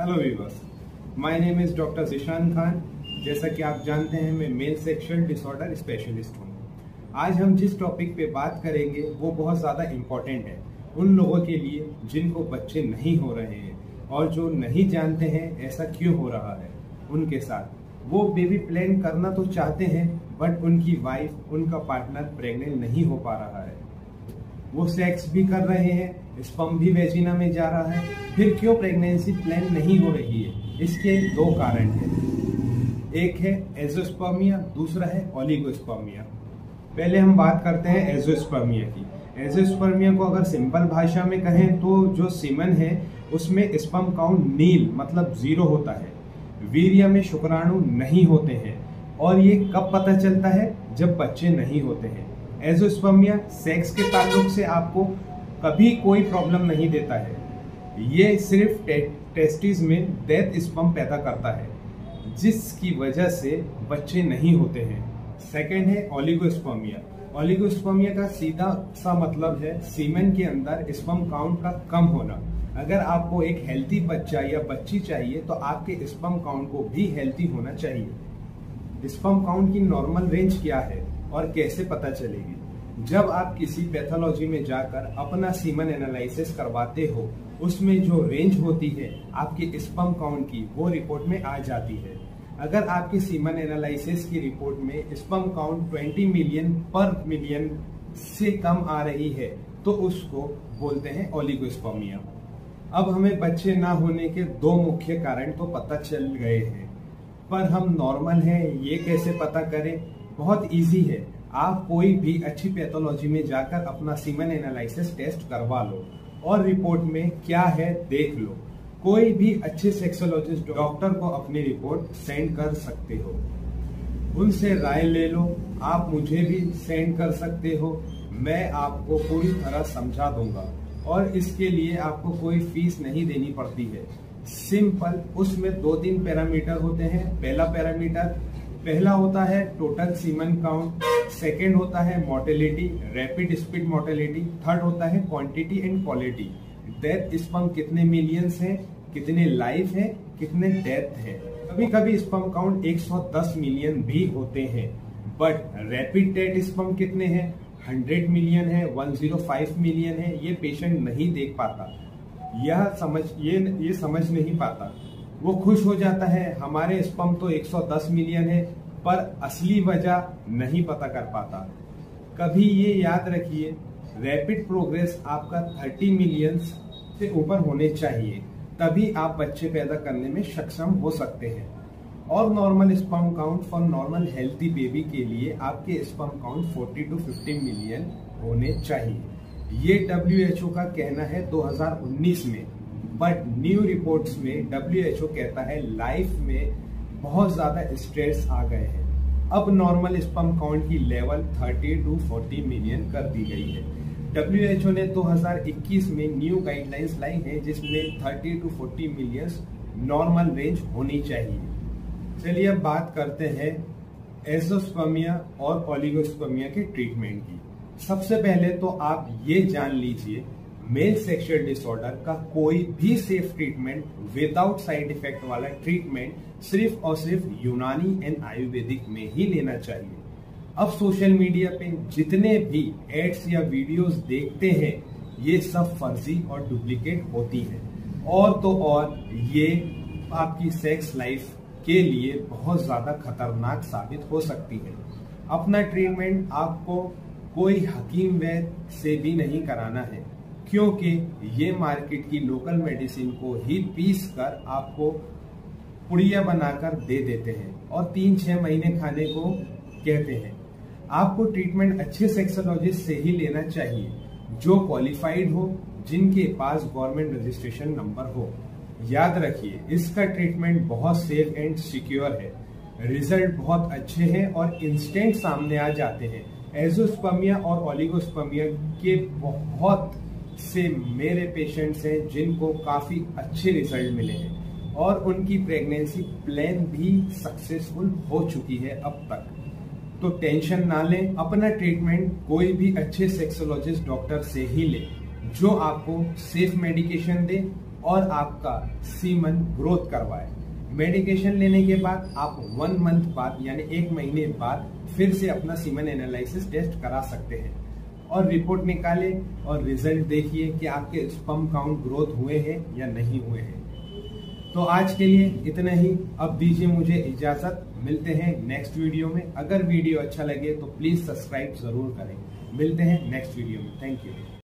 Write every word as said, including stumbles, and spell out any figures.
Hello viewers, my name is doctor Zeeshan Khan. जैसा कि आप जानते हैं, मैं मेल सेक्सुअल डिसऑर्डर स्पेशलिस्ट हूँ। आज हम जिस टॉपिक पे बात करेंगे वो बहुत ज़्यादा इम्पोर्टेंट है उन लोगों के लिए जिनको बच्चे नहीं हो रहे हैं और जो नहीं जानते हैं ऐसा क्यों हो रहा है उनके साथ। वो बेबी प्लान करना तो चाहते हैं बट उनकी वाइफ, उनका पार्टनर प्रेग्नेंट नहीं हो पा रहा है। वो सेक्स भी कर रहे हैं, स्पर्म भी वेजिना में जा रहा है, फिर क्यों प्रेगनेंसी प्लान नहीं हो रही है? इसके दो कारण हैं। एक है एज़ोस्पर्मिया, दूसरा है ओलिगोस्पर्मिया। पहले हम बात करते हैं एज़ोस्पर्मिया की। एज़ोस्पर्मिया को अगर सिंपल भाषा में कहें तो जो सीमन है उसमें स्पर्म काउंट नील मतलब जीरो होता है, वीर्य में शुक्राणु नहीं होते हैं। और ये कब पता चलता है? जब बच्चे नहीं होते हैं। एज़ोस्पर्मिया सेक्स के ताल्लुक से आपको कभी कोई प्रॉब्लम नहीं देता है, ये सिर्फ टे, टेस्टिस में डेथ स्पर्म पैदा करता है जिसकी वजह से बच्चे नहीं होते हैं। सेकंड है ओलिगोस्पर्मिया। ओलिगोस्पर्मिया का सीधा सा मतलब है सीमेन के अंदर स्पर्म काउंट का कम होना। अगर आपको एक हेल्थी बच्चा या बच्ची चाहिए तो आपके स्पर्म काउंट को भी हेल्थी होना चाहिए। स्पर्म काउंट की नॉर्मल रेंज क्या है और कैसे पता चलेगी? जब आप किसी पैथोलॉजी में जाकर अपना सीमन एनालिसिस करवाते हो, उसमें जो रेंज होती है आपके स्पर्म काउंट की वो रिपोर्ट में आ जाती है। अगर आपके सीमन एनालिसिस की रिपोर्ट में स्पर्म काउंट बीस मिलियन पर मिलियन से कम आ रही है तो उसको बोलते हैं ओलिगोस्पर्मिया। अब हमें बच्चे ना होने के दो मुख्य कारण तो पता चल गए हैं, पर हम नॉर्मल हैं ये कैसे पता करें? बहुत इजी है। आप कोई भी अच्छी पैथोलॉजी में जाकर अपना सीमन एनालिसिस टेस्ट करवा लो और रिपोर्ट में क्या है देख लो। कोई भी अच्छे सेक्सोलॉजिस्ट डॉक्टर को अपनी रिपोर्ट सेंड कर सकते हो, उनसे राय ले लो। आप मुझे भी सेंड कर सकते हो, मैं आपको पूरी तरह समझा दूंगा और इसके लिए आपको कोई फीस नहीं देनी पड़ती है। सिंपल, उसमें दो तीन पैरामीटर होते हैं। पहला पैरामीटर पहला होता है टोटल सीमन काउंट, सेकंड होता है mortality, rapid speed mortality, third होता है quantity and quality. Death sperm कितने मिलियंस हैं, कितने लाइफ है, कितने डेथ है। कभी कभी स्पर्म काउंट एक सौ दस मिलियन भी होते हैं बट रैपिड डेथ स्पर्म कितने हैं, सौ मिलियन है, एक सौ पाँच मिलियन है, ये पेशेंट नहीं देख पाता, यह समझ ये ये समझ नहीं पाता। वो खुश हो जाता है हमारे स्पर्म तो एक सौ दस मिलियन है, पर असली वजह नहीं पता कर पाता। कभी ये याद रखिए, रैपिड प्रोग्रेस आपका तीस मिलियन से ऊपर होने चाहिए, तभी आप बच्चे पैदा करने में सक्षम हो सकते हैं। और normal sperm count for normal healthy baby के लिए आपके स्पर्म काउंट चालीस टू पचास मिलियन होने चाहिए। ये डब्ल्यू एच ओ का कहना है दो हज़ार उन्नीस में, बट न्यू रिपोर्ट्स में डब्ल्यू एच ओ कहता है लाइफ में बहुत ज्यादा स्ट्रेस आ गए हैं। अब नॉर्मल स्पर्म काउंट की लेवल तीस टू चालीस मिलियन कर दी गई है। डब्ल्यू एच ओ ने दो हज़ार इक्कीस में न्यू गाइडलाइंस लाई है जिसमें तीस टू चालीस मिलियन नॉर्मल रेंज होनी चाहिए। चलिए अब बात करते हैं एज़ोस्पर्मिया और ओलिगोस्पर्मिया के ट्रीटमेंट की। सबसे पहले तो आप ये जान लीजिए, मेल सेक्सुअल डिसऑर्डर का कोई भी safe treatment without side effect वाला ट्रीटमेंट सिर्फ और सिर्फ यूनानी एंड आयुर्वेदिक में ही लेना चाहिए। अब सोशल मीडिया पे जितने भी एड्स या वीडियोस देखते हैं ये सब फर्जी और डुप्लीकेट होती है, और तो और ये आपकी सेक्स लाइफ के लिए बहुत ज्यादा खतरनाक साबित हो सकती है। अपना ट्रीटमेंट आपको कोई हकीम वैद्य से भी नहीं कराना है, क्योंकि ये मार्केट की लोकल मेडिसिन को ही पीस कर आपको पुड़िया बनाकर दे देते हैं और तीन छह महीने खाने को कहते हैं। आपको ट्रीटमेंट अच्छे सेक्सोलॉजिस्ट से ही लेना चाहिए जो क्वालिफाइड हो, जिनके पास गवर्नमेंट रजिस्ट्रेशन नंबर हो। याद रखिए, इसका ट्रीटमेंट बहुत सेफ एंड सिक्योर है, रिजल्ट बहुत अच्छे हैं और इंस्टेंट सामने आ जाते हैं। एज़ोस्पर्मिया और ओलिगोस्पर्मिया के बहुत से मेरे पेशेंट्स हैं जिनको काफी अच्छे रिजल्ट मिले हैं और उनकी प्रेगनेंसी प्लान भी सक्सेसफुल हो चुकी है अब तक। तो टेंशन ना लें, अपना ट्रीटमेंट कोई भी अच्छे सेक्सोलॉजिस्ट डॉक्टर से ही लें जो आपको सेफ मेडिकेशन दे और आपका सीमन ग्रोथ करवाए। मेडिकेशन लेने के बाद आप वन मंथ बाद यानी एक महीने बाद फिर से अपना सीमन एनालिसिस टेस्ट करा सकते हैं और रिपोर्ट निकाले और रिजल्ट देखिए कि आपके स्पर्म काउंट ग्रोथ हुए हैं या नहीं हुए हैं। तो आज के लिए इतना ही। अब दीजिए मुझे इजाजत, मिलते हैं नेक्स्ट वीडियो में। अगर वीडियो अच्छा लगे तो प्लीज सब्सक्राइब जरूर करें। मिलते हैं नेक्स्ट वीडियो में। Thank you.